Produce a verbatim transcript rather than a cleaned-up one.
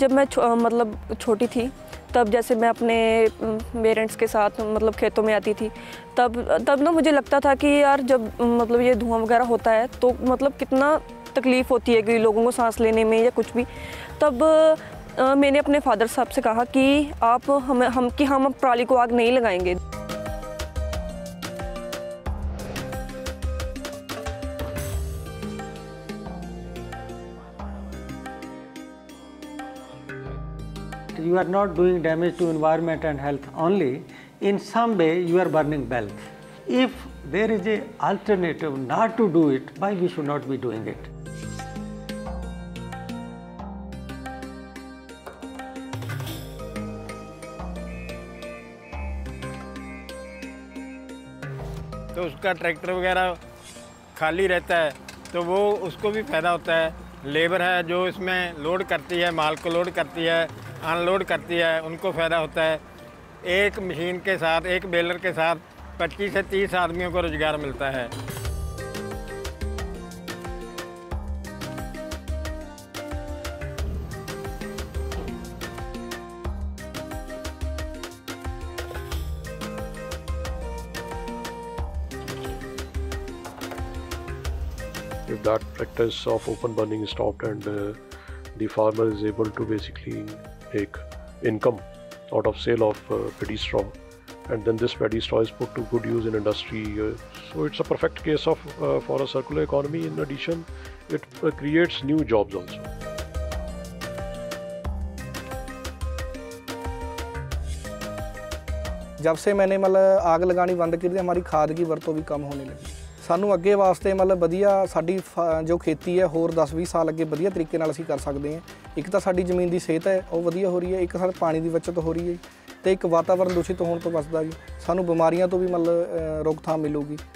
जब मैं छो, मतलब छोटी थी तब जैसे मैं अपने पेरेंट्स के साथ मतलब खेतों में आती थी, तब तब ना मुझे लगता था कि यार जब मतलब ये धुआं वगैरह होता है तो मतलब कितना तकलीफ़ होती है कि लोगों को सांस लेने में या कुछ भी। तब आ, मैंने अपने फादर साहब से कहा कि आप हम हम कि हम पराली को आग नहीं लगाएंगे। You are not doing damage to environment and health only. In some way you are burning wealth. If there is a alternative not to do it, why we should not be doing it? तो उसका tractor वगैरह खाली रहता है तो वो उसको भी फ़ायदा होता है। लेबर है जो इसमें लोड करती है, माल को लोड करती है, अनलोड करती है, उनको फ़ायदा होता है। एक मशीन के साथ, एक बेलर के साथ पच्चीस से तीस आदमियों को रोज़गार मिलता है। If that practice of open burning is stopped and uh, the farmer is able to basically make income out of sale of uh, paddy straw, and then this paddy straw is put to good use in industry, uh, so it's a perfect case of uh, for a circular economy. In addition, it uh, creates new jobs also. जब से मैंने मतलब आग लगानी बंद की, हमारी खाद की वरतों भी कम होने लगी। सानू अगे वास्ते मतलब वधिया साडी जो खेती है होर दस बीस साल अगे वधिया तरीके नाल असीं कर सकते हैं। एक तो साडी जमीन की सेहत है वो वधिया हो रही है, एक साडे पानी की बचत हो रही है, तो एक वातावरण दूषित होने तो बचदा जी सानू बीमारियां तो भी मतलब रोकथाम मिलूगी।